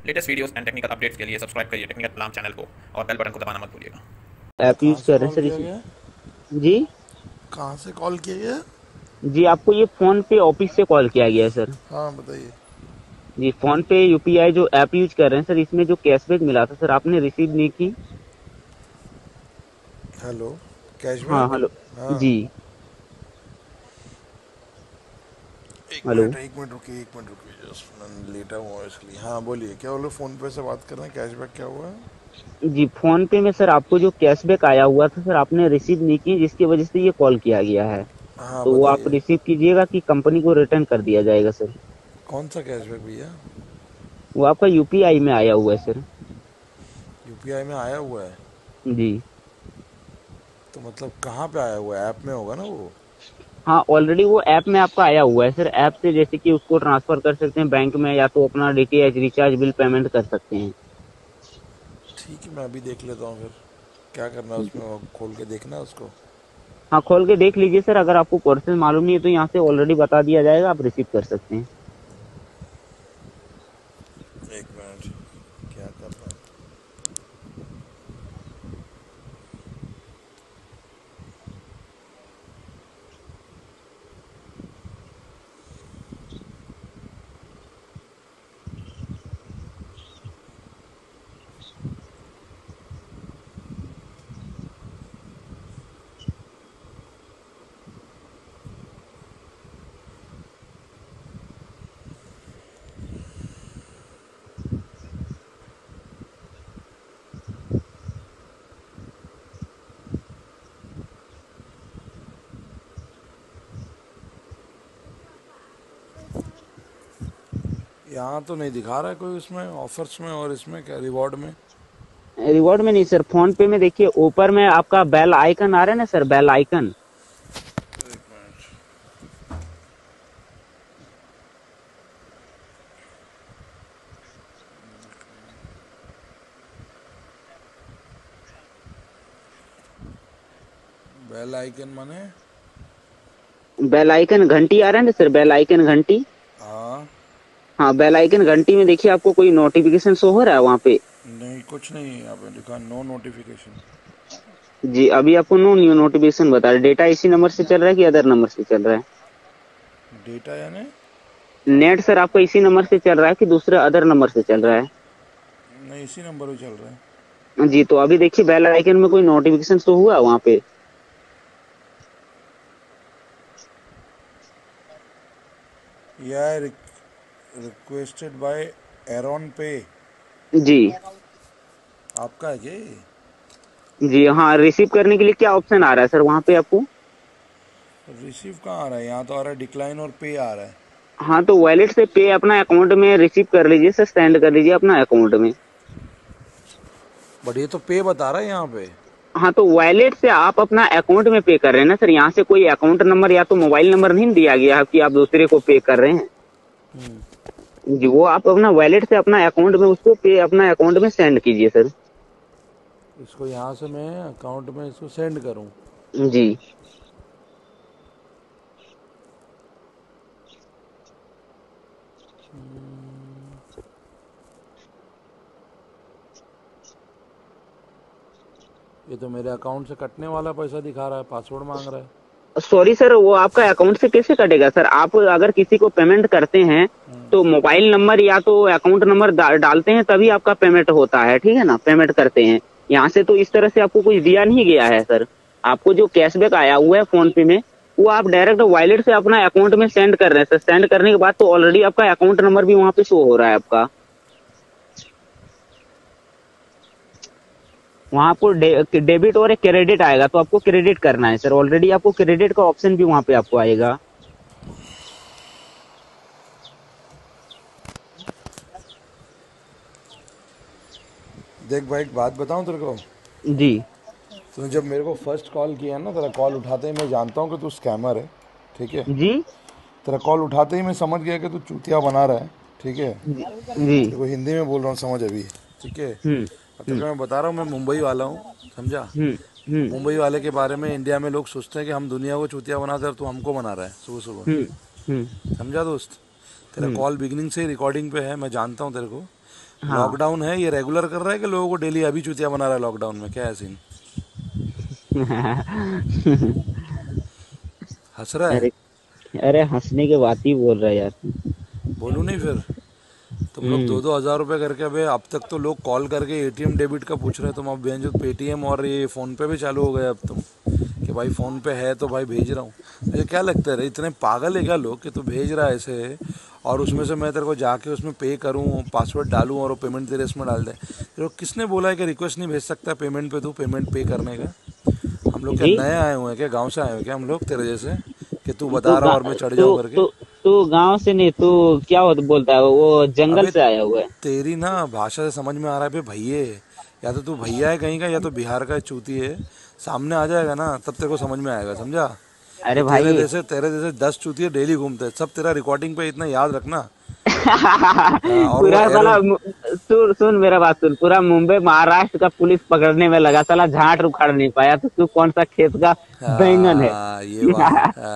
Latest videos and technical updates के लिए subscribe करिए टेक्निकल अलार्म चैनल को और बेल बटन को दबाना मत भूलिएगा। ऐप कहाँ यूज से कर रहे हैं कॉल सर किया इसमें। गया है? जी। कहाँ से कॉल किया गया है? जी, आपको ये फोन पे ऑफिस से कॉल किया गया है सर। हाँ बताइए। जी, फोन पे यूपीआई जो ऐप यूज कर रहे हैं सर, इसमें जो कैशबैक मिला था सर, आपने रिसीव नहीं की। हेलो। हाँ, कैशबैक। हेलो। हाँ। जी। हेलो। एक मिनट रुकिए, एक मिनट रुकिए, जस्ट मैं लेटा हुआ हूँ इसलिए। हाँ बोलिए, क्या बोलो, फ़ोन पे से बात कर रहे हैं, कैशबैक क्या हुआ है? जी, फोन पे में सर आपको जो कैशबैक आया हुआ था सर, आपने रिसीव नहीं की, जिसकी वजह से ये कॉल किया गया है। हाँ तो वो आप बताइए। रिसीव कीजिएगा कि कंपनी को रिटर्न कर दिया जाएगा सर। कौन सा कैशबैक भैया? वो आपका यूपीआई में आया हुआ है सर। यूपीआई में आया हुआ है? जी। तो मतलब कहाँ पे आया हुआ है? ऐप में होगा ना वो। हाँ, ऑलरेडी वो ऐप में आपका आया हुआ है सर। ऐप से जैसे कि उसको ट्रांसफर कर सकते हैं बैंक में, या तो अपना डीटीएच रिचार्ज बिल पेमेंट कर सकते हैं। ठीक है, मैं अभी देख लेता हूँ फिर। क्या करना है उसमें, वो खोल के देखना है उसको? हाँ, खोल के देख लीजिए सर। अगर आपको प्रोसेस मालूम नहीं है तो यहाँ से ऑलरेडी बता दिया जाएगा, आप रिसीव कर सकते हैं। एक मिनट। क्या कर रहा है? यहाँ तो नहीं दिखा रहा है कोई, उसमें ऑफर्स में और इसमें क्या रिवॉर्ड में? रिवॉर्ड में नहीं सर, फोन पे में देखिए ऊपर में आपका बेल आइकन आ रहा है ना सर, बेल आइकन। एक मिनट। बेल आइकन माने? बेल आइकन घंटी आ रहा है ना सर, बेल आइकन घंटी। हाँ। हाँ, बेल आइकन घंटी में देखिए आपको कोई नोटिफिकेशन शो हो रहा है वहाँ पे। नहीं, कुछ नहीं है यहाँ पे लिखा, नो नोटिफिकेशन। जी, अभी आपको नो न्यू नोटिफिकेशन बता रहा है। डेटा इसी नंबर से चल रहा है कि अदर नंबर से चल रहा है? डेटा यानी? नेट सर आपका इसी नंबर से चल रहा है कि दूसरे अदर नंबर से चल रहा है? नहीं, इसी नंबर पे चल रहा है। जी, तो अभी देखिए बेल आइकन में कोई नोटिफिकेशन शो हुआ वहाँ पे? यह रिक्वेस्टेड बाय एरॉन पे। जी। आपका है क्या ये? जी हाँ, रिसीव करने के लिए क्या ऑप्शन आ रहा है सर वहाँ पे आपको? रिसीव कहाँ आ रहा है? यहाँ तो आ रहा है डिक्लाइन और पे आ रहा है। हाँ, तो वॉलेट से पे अपना अकाउंट में रिसीव कर लीजिए सर, सेंड कर लीजिए अपना अकाउंट में। बट ये तो पे बता रहा है यहाँ पे। हाँ, तो वॉलेट से आप अपना अकाउंट में पे कर रहे हैं ना सर। यहाँ से कोई अकाउंट नंबर या तो मोबाइल नंबर नहीं दिया गया कि आप दूसरे को पे कर रहे हैं। जी, वो आप अपना वॉलेट से अपना अकाउंट में उसको पे अपना अकाउंट में सेंड कीजिए सर। इसको यहाँ से मैं अकाउंट में इसको सेंड करूँ? जी। ये तो मेरे अकाउंट से कटने वाला पैसा दिखा रहा है, पासवर्ड मांग रहा है। सॉरी सर, वो आपका अकाउंट से कैसे कटेगा सर? आप अगर किसी को पेमेंट करते हैं तो मोबाइल नंबर या तो अकाउंट नंबर डालते हैं, तभी आपका पेमेंट होता है, ठीक है ना? पेमेंट करते हैं यहाँ से, तो इस तरह से आपको कुछ दिया नहीं गया है सर। आपको जो कैशबैक आया हुआ है फोन पे में, वो आप डायरेक्ट वॉलेट से अपना अकाउंट में सेंड कर रहे हैं सर। सेंड करने के बाद तो ऑलरेडी आपका अकाउंट नंबर भी वहाँ पे शो हो रहा है आपका। वहाँ आपको डेबिट और एक क्रेडिट आएगा, तो आपको क्रेडिट करना है सर। ऑलरेडी आपको क्रेडिट का ऑप्शन भी वहाँ पे आपको आएगा। देख भाई, एक बात बताऊँ तेरे को। जी। तूने जब मेरे को फर्स्ट कॉल किया ना, तेरा कॉल उठाते ही मैं जानता हूँ कि तू स्कैमर है। ठीक है। जी। तेरा कॉल उठाते ही मैं समझ गया कि तू चूतिया बना रहा है। ठीक है। जी। जी। देखो, हिंदी में बोल रहा हूँ, समझ अभी। ठीक है। हम्म। अब तक हम्म। मैं बता रहा हूँ, मैं मुंबई वाला हूँ, समझा? हम्म। हम्म। मुंबई वाले के बारे में इंडिया में लोग सोचते हैं कि हम दुनिया को चूतिया बनाते हैं और तू हमको बना रहा है सुबह सुबह। हम्म। हम्म। समझा दोस्त? तेरा कॉल बिगिनिंग से रिकॉर्डिंग पे है, मैं जानता हूँ तेरे को। हाँ। लॉकडाउन है, ये रेगुलर कर रहा है कि लोगों को डेली अभी चुतिया बना रहा है लॉकडाउन में, क्या है सीन? हंस रहा है? अरे अरे हंसने की बात ही बोल रहा है यार। बोलू नहीं फिर? तुम लोग हम्म। 2-2 हज़ार रुपये करके, अबे अब तक तो लोग कॉल करके एटीएम डेबिट का पूछ रहे हैं, तुम अब बहन जो पेटीएम और ये फ़ोन पे भी चालू हो गए अब तुम, कि भाई फ़ोन पे है तो भाई भेज रहा हूँ। मुझे क्या लगता है रे, इतने पागल है क्या लोग कि तू भेज रहा है ऐसे, और उसमें से मैं तेरे को जाके उसमें पे करूँ, पासवर्ड डालूँ और वो पेमेंट तेरे इसमें डाल दे। तेरे को किसने बोला है कि रिक्वेस्ट नहीं भेज सकता पेमेंट पे, तू पेमेंट पे करने का? हम लोग क्या जी। नए आए हुए हैं क्या, गाँव से आए हुए हैं क्या हम लोग तेरे जैसे, कि तू तू बता रहा गा, और मैं चढ़ तू जाऊँ करके? तू तू गांव से नहीं, तू क्या बोलता है, वो जंगल अबे से आया हुआ है। तेरी ना भाषा से समझ में आ रहा है बे भैये, या तो तू भैया है कहीं का, या तो बिहार का चूती है। सामने आ जाएगा ना तब तेरे को समझ में आएगा, समझा? अरे ये तेरे भाई। जैसे 10 चूतिए डेली घूमते हैं, सब तेरा रिकॉर्डिंग पे इतना याद रखना। और वो पूरा एरो, साला सुन सुन मेरा बात सुन, पूरा मुंबई महाराष्ट्र का पुलिस पकड़ने में लगा, साला झाट उखाड़ नहीं पाया, तो तू कौन सा खेत का बैंगन है। ये बात,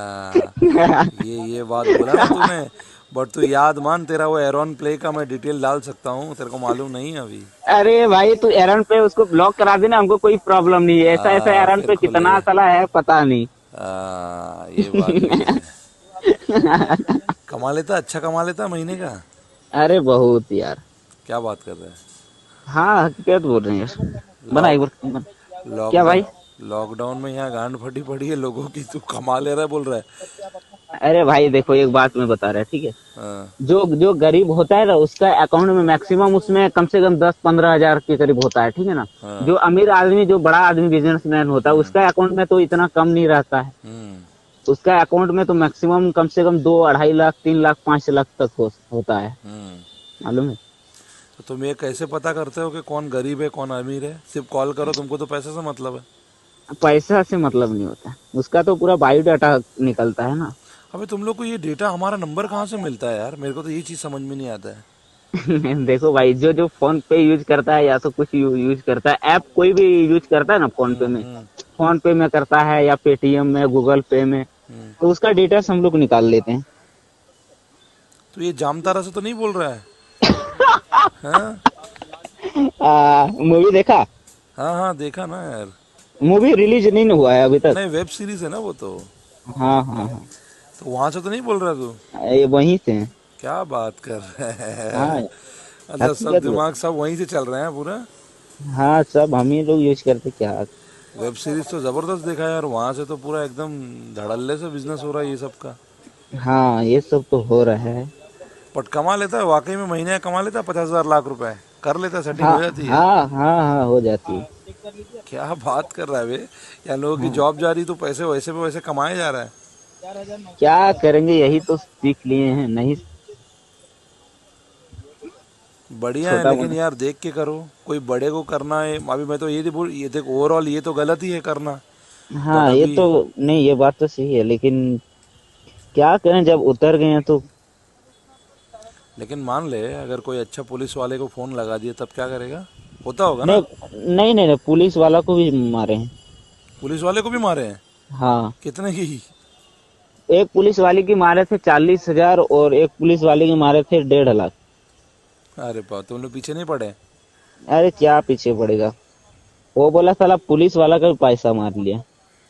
ये बात बोला ना तूने। बट तू याद मान, तेरा वो एरॉन प्ले का मैं डिटेल डाल सकता हूँ, तेरे को मालूम नहीं है अभी। अरे भाई तू एरन पे उसको ब्लॉक करा देना, हमको कोई प्रॉब्लम नहीं है, ऐसा ऐसा एरन फिर पे कितना खुलेगा। साला है पता नहीं। ये बात भी है। कमा लेता, अच्छा कमा लेता महीने का? अरे बहुत यार। क्या बात कर रहे हैं? हाँ हकीकत बोल रहे हैं यार। बना एक लॉक बार क्या लॉकडाउन भाई। लॉकडाउन में यहाँ गांड फटी पड़ी है लोगों की, तू कमा ले रहा है बोल रहा है? अरे भाई देखो एक बात मैं बता रहा है, ठीक है। हाँ, जो जो गरीब होता है ना, उसका अकाउंट में मैक्सिमम उसमें कम से कम 10-15 हजार के करीब होता है, ठीक है ना। हाँ। जो अमीर आदमी, जो बड़ा आदमी बिजनेसमैन होता है, हम्म, उसका अकाउंट में तो इतना कम नहीं रहता है। हम्म, उसका अकाउंट में तो मैक्सिमम कम से कम 2-2.5 लाख 3 लाख 5 लाख तक होता है, हम्म। मालूम है। तो तुम ये कैसे पता करते हो कि कौन गरीब है कौन अमीर है? सिर्फ कॉल करो, तुमको तो पैसे से मतलब है। पैसा से मतलब नहीं होता, उसका तो पूरा बायोडाटा निकलता है ना। अबे तुम लोग को ये डेटा, हमारा नंबर कहाँ से मिलता है यार? मेरे को तो ये चीज़ समझ में नहीं आता है। देखो भाई, जो जो फोन पे यूज करता है या तो कुछ यूज करता है, ऐप कोई भी यूज करता है ना फोन पे में, हम्म, फोन पे में करता है या पेटीएम में, गूगल पे में, हम्म। तो उसका डिटेल्स हम लोग निकाल लेते हैं। तो ये जामतारा से तो नहीं बोल रहा है? हाँ, मूवी देखा? हाँ, हाँ, देखा ना यार। मूवी रिलीज नहीं हुआ है अभी तक। नहीं, वेब सीरीज है ना वो तो। हाँ हाँ हाँ। तो वहां से तो नहीं बोल रहा तू? ये वहीं से है। क्या बात कर रहे हाँ हैं? मतलब सब हकीकत वो। दिमाग सब वहीं से चल रहे हैं पूरा। हाँ सब हम ही लोग यूज करते क्या। वेब सीरीज तो जबरदस्त देखा यार, वहां से तो पूरा एकदम धड़ल्ले से बिजनेस हो रहा है ये सब का। हाँ ये सब तो हो रहा है। बट कमा लेता है वाकई में, महीने का कमा लेता है 50,000 लाख रुपए, कर लेता है, सेटिंग हाँ हो जाती है। हाँ हाँ हाँ हो जाती है। क्या बात कर रहा है बे? या लोगों की हाँ जॉब जा रही तो पैसे वैसे पे वैसे कमाए जा रहा है। क्या करेंगे, यही तो सीख लिए हैं, नहीं बढ़िया है, छोटा लेकिन मोटा। यार देख के करो, कोई बड़े को करना है अभी। मैं तो ये बोल, ये देख ओवरऑल ये तो गलत ही है करना। बट हाँ ये अभी, तो नहीं, ये बात तो सही है, लेकिन क्या करें जब उतर गए हैं तो। लेकिन मान ले अगर कोई अच्छा पुलिस वाले को फोन लगा दिया तब क्या करेगा? होता होगा नहीं ना? नहीं नहीं नहीं, पुलिस वाला को भी मारे हैं। पुलिस वाले को भी मारे हैं? हाँ कितने की? एक पुलिस वाले की मारे थे 40 हजार, और एक पुलिस वाले की मारे थे 1.5 लाख। अरे बात, तुम लोग पीछे नहीं पड़े? अरे क्या पीछे पड़ेगा, वो बोला साला पुलिस वाला का भी पैसा मार लिया।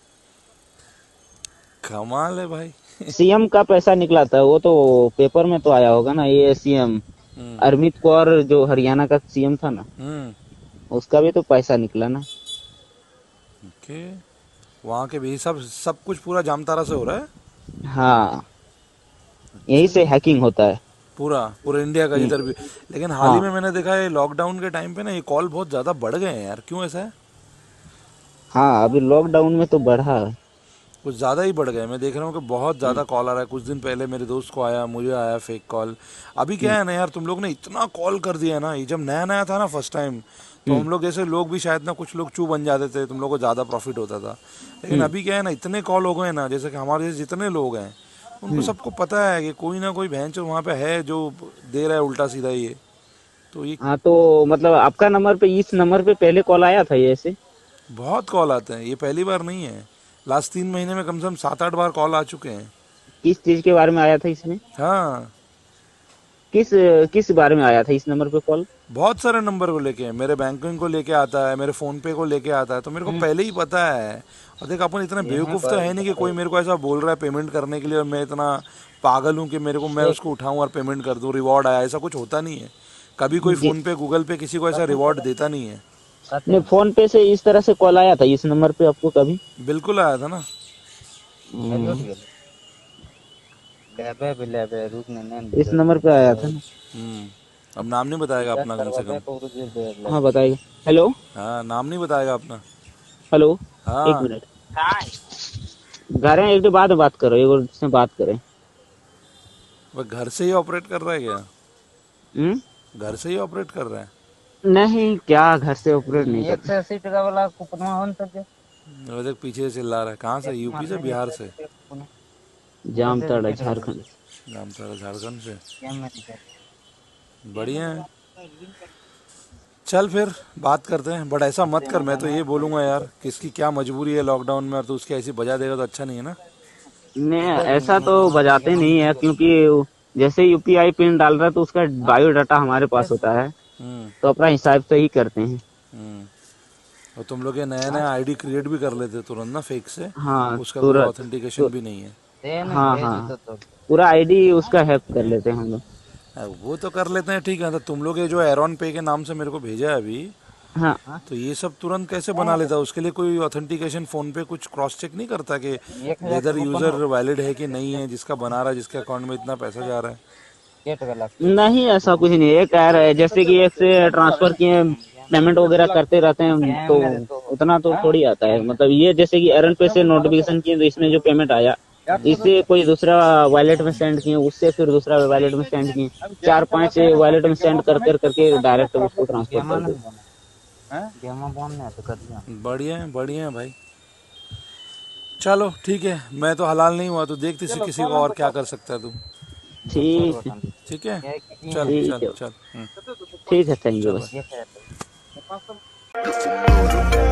कमाल है भाई। सीएम का पैसा निकला था, वो तो पेपर में तो आया होगा ना, ये सीएम हम्म, अरमित कौर जो हरियाणा का सीएम था ना, हम्म। उसका भी तो पैसा निकला ना। ओके। वहाँ के भी सब कुछ पूरा जामतारा से हो रहा है? हाँ यही अच्छा। से हैकिंग होता है। पूरा पूरा इंडिया का हम्म, जिधर भी। लेकिन हाल ही हाँ में मैंने देखा है लॉकडाउन के टाइम पे ना ये कॉल बहुत ज़्यादा बढ़ गए हैं यार, क्यों ऐसा है? हाँ अभी लॉकडाउन में तो बढ़ा है। कुछ ज़्यादा ही बढ़ गए, मैं देख रहा हूँ कि बहुत हम्म, ज़्यादा कॉल आ रहा है। कुछ दिन पहले मेरे दोस्त को आया, मुझे आया फेक कॉल। अभी क्या हम्म, है ना यार, तुम लोग ने इतना कॉल कर दिया है ना, ये जब नया नया था ना फर्स्ट टाइम, तो हम्म, हम लोग जैसे लोग भी शायद ना कुछ लोग चू बन जाते थे, तुम लोग को ज़्यादा प्रॉफिट होता था। लेकिन हम्म, अभी क्या है ना, इतने कॉल हो गए ना, जैसे कि हमारे जैसे जितने लोग हैं उनको हम्म। सबको पता है कि कोई ना कोई बहन जो वहाँ पे है जो दे रहा है उल्टा सीधा ये। तो ये हाँ तो मतलब आपका नंबर पे, इस नंबर पे पहले कॉल आया था ये ऐसे? बहुत कॉल आते हैं, ये पहली बार नहीं है। लास्ट 3 महीने में कम से कम 7-8 बार कॉल आ चुके हैं। किस चीज के बारे में आया था इसमें? हाँ, किस किस बारे में आया था इस नंबर पे कॉल? बहुत सारे नंबर को लेके, मेरे बैंकिंग को लेके आता है, मेरे फोन पे को लेके आता है, तो मेरे को पहले ही पता है। और देख अपन इतना बेवकूफ़ तो है नहीं कि कोई मेरे को ऐसा बोल रहा है पेमेंट करने के लिए और मैं इतना पागल हूँ कि मेरे को मैं उसको उठाऊँ और पेमेंट कर दूँ, रिवॉर्ड आया, ऐसा कुछ होता नहीं है। कभी कोई फ़ोन पे गूगल पे किसी को ऐसा रिवॉर्ड देता नहीं है। नहीं, फोन पे से इस तरह से कॉल आया था इस नंबर पे आपको कभी? बिल्कुल आया था ना। इस नंबर पे आया था ना? अब नाम नहीं बताएगा अपना कम से कम। हाँ बताइए। हेलो हाँ, नाम नहीं बताएगा अपना। हेलो, हाँ। 1 मिनट। घर है, एक बाद बात करो, एक और से बात करें। वह घर से ही ऑपरेट कर रहा है क्या? घर से ही ऑपरेट कर रहा है? नहीं, क्या घर से ऑपरेट नहीं कर? 180 टका वाला कूपन होन तो वो देख पीछे से चिल्ला रहा है। कहाँ से? यूपी से, बिहार से? जामताड़ा झारखंड। जामताड़ा झारखंड से। क्या मैं बढ़िया है। चल फिर बात करते हैं, बट ऐसा मत कर। मैं तो ये बोलूंगा यार, किसकी क्या मजबूरी है लॉकडाउन में और तो उसकी ऐसी बजा देगा तो अच्छा नहीं है ना। नहीं, ऐसा तो बजाते नहीं है, क्योंकि जैसे यूपीआई पिन डाल रहा है तो उसका बायोडाटा हमारे पास होता है, तो अपना हिसाब से ही करते हैं। और तुम लोग ये नया नया आईडी क्रिएट भी कर लेते तुरंत ना, फेक से। हाँ, उसका कोई ऑथेंटिकेशन भी नहीं है। हाँ हाँ, पूरा आईडी उसका हैक कर लेते हैं हम लोग। वो तो कर लेते हैं, ठीक है। तो तुम लोग ये जो एरॉन पे के नाम से मेरे को भेजा है अभी, हाँ, तो ये सब तुरंत कैसे बना लेता है? उसके लिए कोई ऑथेंटिकेशन फोन पे कुछ क्रॉस चेक नहीं करता कि वेदर यूजर वैलिड है कि नहीं है, जिसका बना रहा है, जिसके अकाउंट में इतना पैसा जा रहा है? नहीं ऐसा कुछ नहीं है। कह रहे जैसे कि एक से ट्रांसफर किए, पेमेंट वगैरह करते रहते हैं तो उतना तो थोड़ी आता है। मतलब ये जैसे कि एरन पे से नोटिफिकेशन किए तो इसमें जो पेमेंट आया, इससे कोई दूसरा वॉलेट में सेंड किए, उससे फिर दूसरा वॉलेट में सेंड किए, 4-5 वॉलेट में सेंड करके डायरेक्ट उसको ट्रांसफर कर दो। बढ़िया है भाई। चलो ठीक है, मैं तो हलाल नहीं हुआ तो देख किसी को और क्या कर सकता है तू। ठीक है, ठीक है, चल चल चल। ठीक है, थैंक यू। चलो।